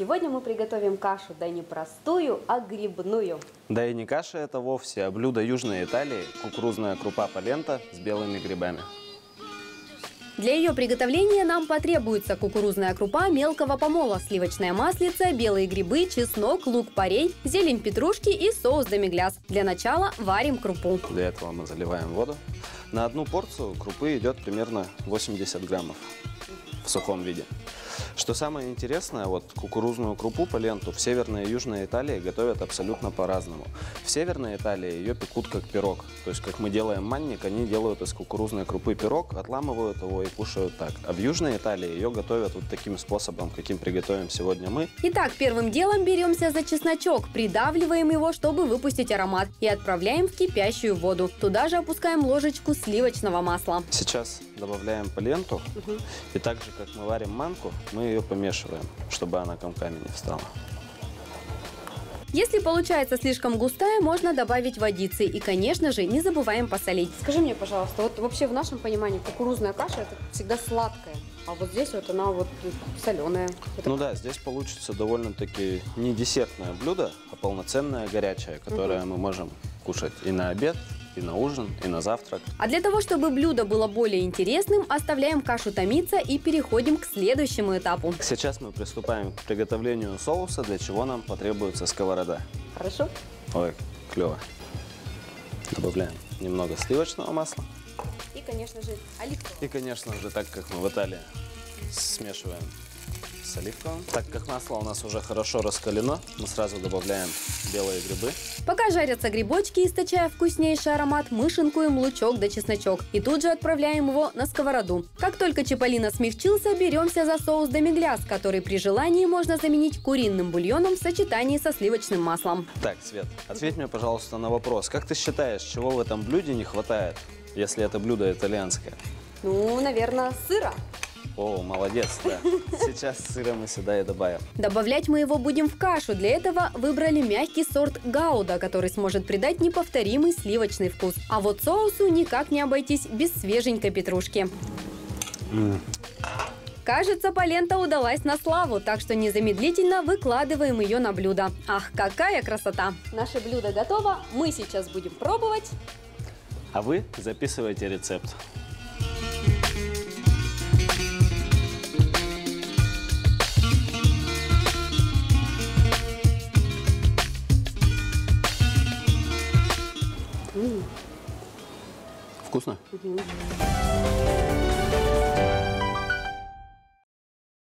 Сегодня мы приготовим кашу, да не простую, а грибную. Да и не каша это вовсе, а блюдо Южной Италии – кукурузная крупа полента с белыми грибами. Для ее приготовления нам потребуется кукурузная крупа мелкого помола, сливочное маслице, белые грибы, чеснок, лук-порей, зелень петрушки и соус демигляс. Для начала варим крупу. Для этого мы заливаем воду. На одну порцию крупы идет примерно 80 граммов в сухом виде. Что самое интересное, вот кукурузную крупу поленту в Северной и Южной Италии готовят абсолютно по-разному. В Северной Италии ее пекут как пирог. То есть, как мы делаем манник, они делают из кукурузной крупы пирог, отламывают его и кушают так. А в Южной Италии ее готовят вот таким способом, каким приготовим сегодня мы. Итак, первым делом беремся за чесночок, придавливаем его, чтобы выпустить аромат, и отправляем в кипящую воду. Туда же опускаем ложечку сливочного масла. Сейчас добавляем поленту, и так же, как мы варим манку, мы ее помешиваем, чтобы она комками не встала. Если получается слишком густая, можно добавить водицы. И, конечно же, не забываем посолить. Скажи мне, пожалуйста, вот вообще в нашем понимании кукурузная каша – это всегда сладкая. А вот здесь вот она вот соленая. Ну да, здесь получится довольно-таки не десертное блюдо, а полноценное горячее, которое мы можем кушать и на обед, и на ужин, и на завтрак. А для того, чтобы блюдо было более интересным, оставляем кашу томиться и переходим к следующему этапу. Сейчас мы приступаем к приготовлению соуса, для чего нам потребуется сковорода. Хорошо? Ой, клево. Добавляем немного сливочного масла. И, конечно же, оливкового. И, конечно же, так как мы в Италии, смешиваем с оливковым. Так как масло у нас уже хорошо раскалено, мы сразу добавляем белые грибы. Пока жарятся грибочки, источая вкуснейший аромат, мы шинкуем лучок да чесночок. И тут же отправляем его на сковороду. Как только чиполлино смягчился, беремся за соус демигляс, который при желании можно заменить куриным бульоном в сочетании со сливочным маслом. Так, Свет, ответь мне, пожалуйста, на вопрос. Как ты считаешь, чего в этом блюде не хватает, если это блюдо итальянское? Ну, наверное, сыра. О, молодец, да. Сейчас сыра мы сюда и добавим. Добавлять мы его будем в кашу. Для этого выбрали мягкий сорт гауда, который сможет придать неповторимый сливочный вкус. А вот соусу никак не обойтись без свеженькой петрушки. Кажется, полента удалась на славу, так что незамедлительно выкладываем ее на блюдо. Ах, какая красота! Наше блюдо готово, мы сейчас будем пробовать. А вы записывайте рецепт. Вкусно?